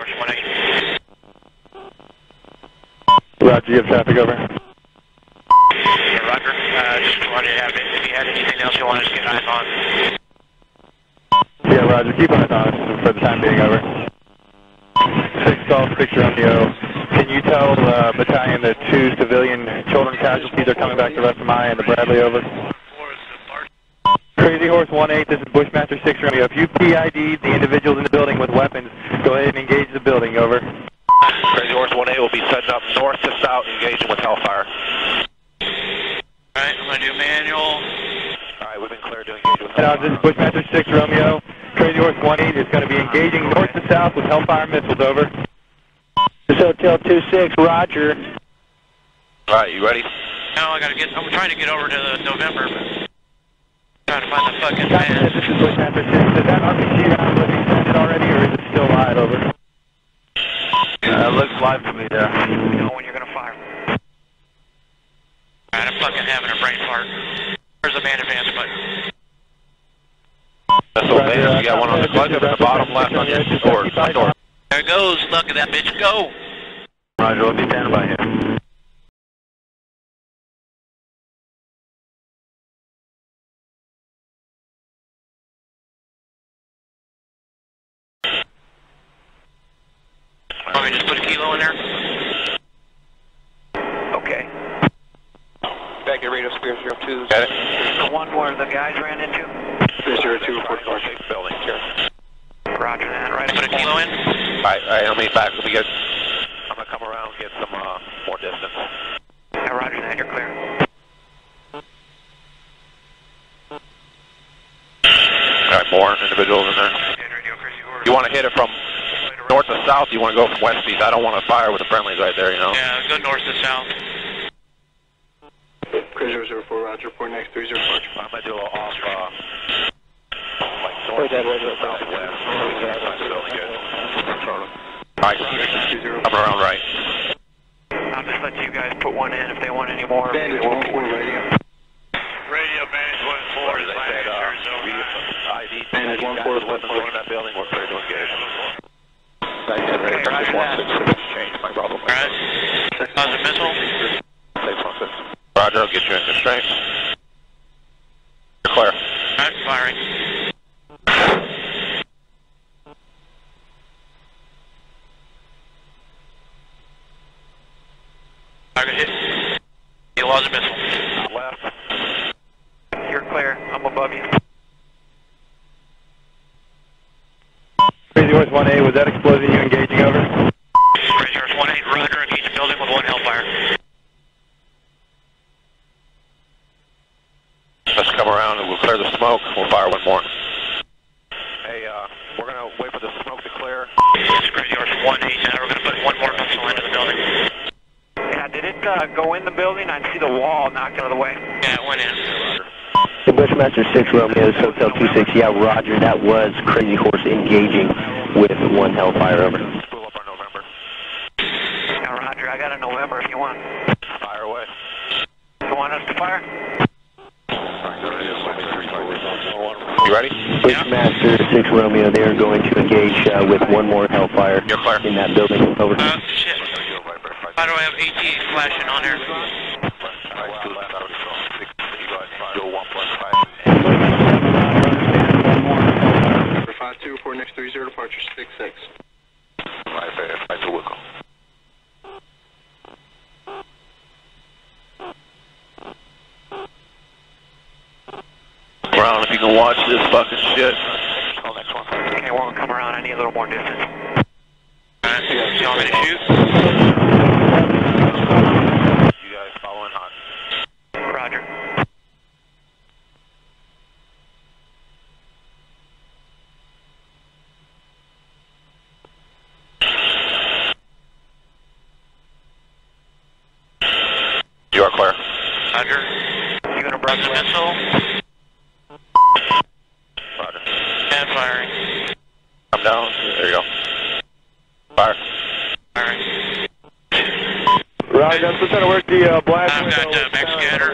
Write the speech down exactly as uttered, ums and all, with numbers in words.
Horse one eight. Roger, you have traffic over. Yeah, Roger. Uh, just wanted to have it. If you had anything else you wanted to get eyes on. Yeah, Roger, keep eyes on us for the time being, over. six Golf, six Romeo. Can you tell uh, battalion that two civilian children casualties are coming back to Left Maya and the Bradley, over? Crazy Horse one eight, this is Bushmaster six Romeo. If you P I D'd the individuals in the building with weapons, go ahead and engage the building, over. Crazy Horse one eight will be setting up north to south, engaging with Hellfire. Alright, I'm going to do manual. Alright, we've been cleared to engage with Now, Hellfire. this is Bushmaster six Romeo. Crazy Horse one eight is going to be engaging north to south with Hellfire missiles, over. This is Hotel two six, Roger. Alright, you ready? No, I got to get, I'm trying to get over to the November, but trying to find the fucking Copy, van. this is Bushmaster six. Is that R P G round was extended already, or is it still live, over? Uh, looks live to me there. You know when you're going to fire. Alright, I'm fucking having a brain fart. Where's the man advance button? That's the van. You got one on the clutch up in the bottom left on your door. door. There it goes. Look at that bitch go. Roger, we'll be standing by here. Want me to just put a kilo in there? Okay. Back at radio square zero two. Got it. The one where the guys ran into? zero two, report to our building here. Roger that. Right, put a kilo in? Alright, alright, let me back. Let me get. I'm gonna come around and get some uh, more distance. Yeah, roger that. You're clear. Alright, more individuals in there. You want to hit it from north to south? You want to go from west to east? I don't want to fire with the friendlies right there, you know? Yeah, go north to south. Cruiser zero four, Roger, four next three zero four. I'm going to do a little off, uh, like north to southwest. Alright, coming around right. I'll just let you guys put one in if they want any more. Bandage one four, radio. Radio Bandage one four. They said, uh, we I D Bandage one four, with them in that building, we're clear to engage. Okay, roger that. Change my problem. Alright. How's the missile? Safe one system. Roger, I'll get you in constraint. You're clear. Alright, firing. Target hit. You lost a missile. Left. You're clear. I'm above you. Crazy Horse one eight, was that explosion you engaging, over? Crazy Horse one eight, Roger, engage the building with one Hellfire. Let's come around and we'll clear the smoke. We'll fire one more. Hey, uh, we're going to wait for the smoke to clear. It's Crazy Horse one eight, now we're going to put one more missile into the building. Yeah, did it uh, go in the building? I see the wall knocked out of the way. Yeah, it went in. The Bushmaster six Romeo, Hotel two six, yeah, Roger, that was Crazy Horse engaging with one Hellfire, over. Spool up our November. Yeah, Roger, I got a November if you want. Fire away. You want us to fire? You ready? Bushmaster six Romeo, they are going to engage uh, with one more Hellfire You're clear. in that building, over. Uh, shit. Why do I have A T flashing on here? five two, four next three zero, departure six six. Brown, if you can watch this fucking shit. Okay, well, come around. I need a little more distance. Alright, you want me to shoot? You guys following hot. Roger. You are clear. Roger. You gonna brush the missile? Roger. And firing. Come down. There you go. Fire. Firing. Roger, I'm still trying to work the uh, blast I've window. got uh, Max Scatter.